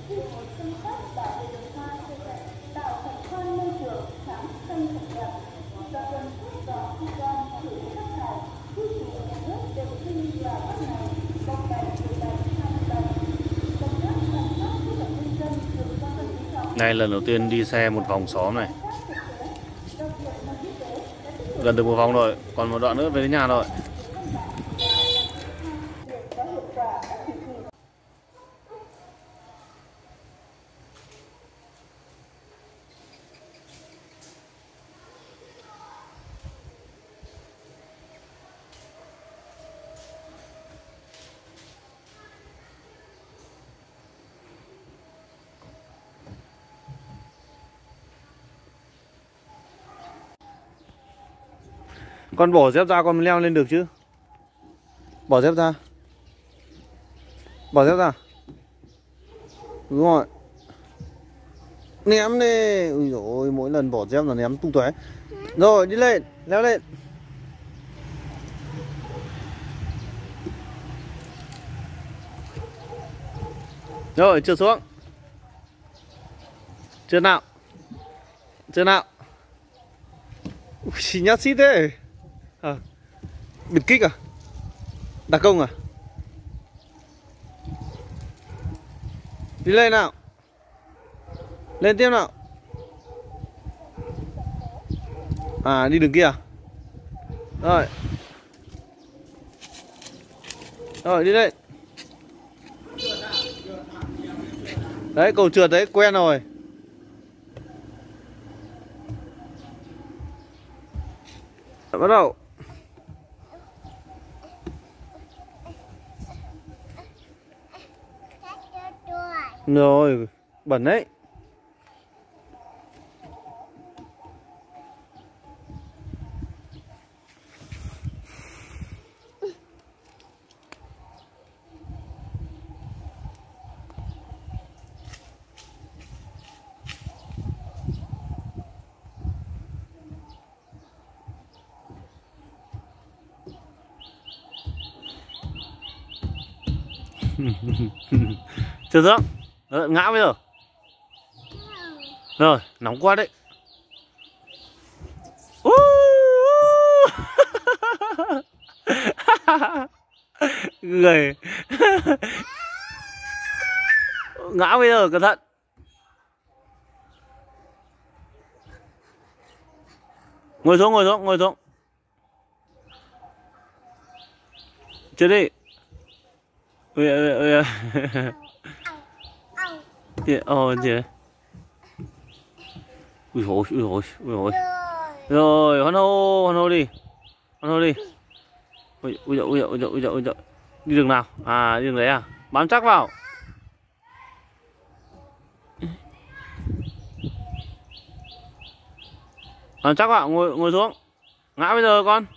Đây lần đầu tiên đi xe một vòng xóm này. Gần được một vòng rồi, còn một đoạn nữa về đến nhà rồi. Con bỏ dép ra con mới leo lên được chứ. Bỏ dép ra. Bỏ dép ra. Đúng rồi. Ném đi. Ui dồi ôi, mỗi lần bỏ dép là ném tung tóe. Rồi đi lên, leo lên. Rồi trượt xuống. Trượt nào. Trượt nào. Ui, nhát xít thế. Biệt kích à? Đặc công à? Đi lên nào. Lên tiếp nào. À đi đường kia. Rồi. Rồi đi lên. Đấy cầu trượt đấy quen rồi. Bắt đầu. Rồi, bẩn đấy. Chưa xuống. Ngã bây giờ. Rồi, nóng quá đấy. Người. Ngã bây giờ, cẩn thận. Ngồi xuống, ngồi xuống, ngồi xuống. Chưa đi. Ui ui ui. Gì đấy? Ui dồi ui dồi ui dồi. Rồi hoan hô đi. Hoan hô đi. Ui ui dồi ui dồi ui dồi ui dồi ui dồi. Đi đường nào? À đi đường đấy à? Bám chắc vào. Bám chắc vào, ngồi xuống. Ngã bây giờ con.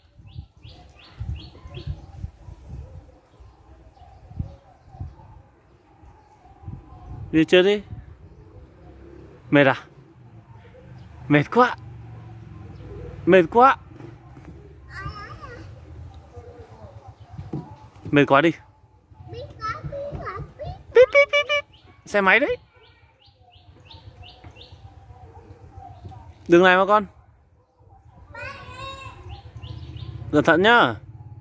Đi chơi đi. Mệt à? Mệt quá. Mệt quá. Mệt quá đi. Bíp bíp bíp bíp. Xe máy đấy. Đường này mà con. Cẩn thận nhá.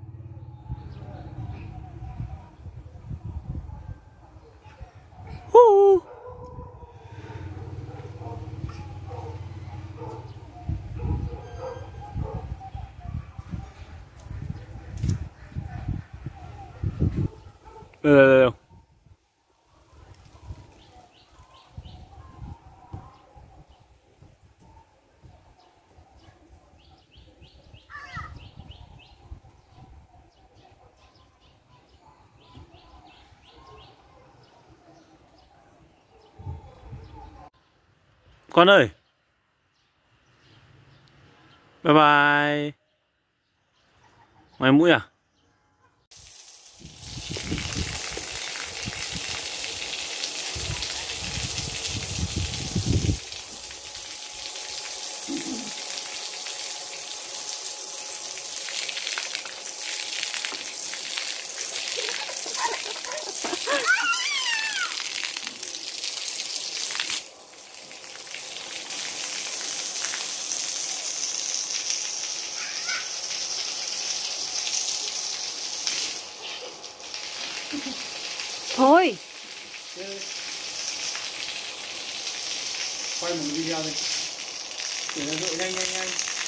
Được. Con ơi. Bye bye. Ngoài mũi à? quay một cái video này để nó dội nhanh nhanh nhanh.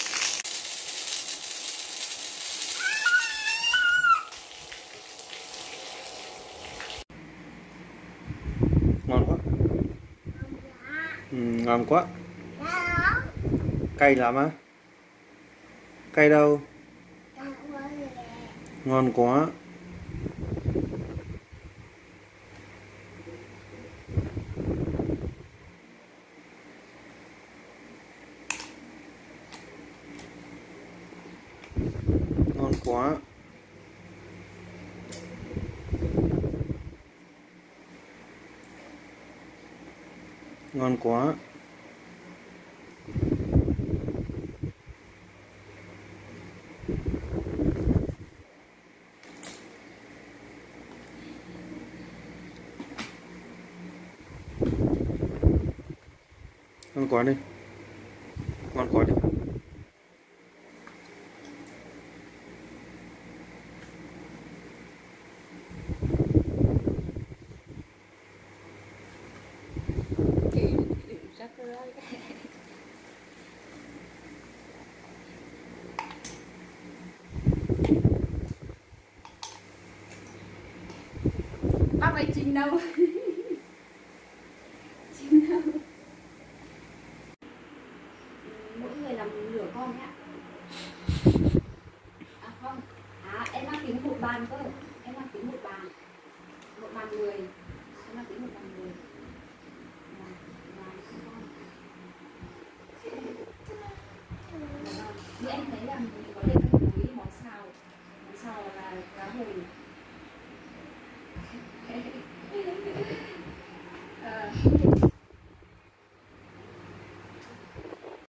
Ngon quá. Ngon quá. Cay lắm á? Cay đâu? Ngon quá. Ngon quá. Ngon quá. Ngon quá đi. Ngon quá đi. Bác ơi Trinh đâu? Trinh đâu? Mỗi người làm nửa con nhá. À không, em đang tính một bàn cơ. Em đang tính một bàn. Một bàn người. Em đang tính một bàn người. Như em thấy là mình có thể cân đối món xào là cá hồi.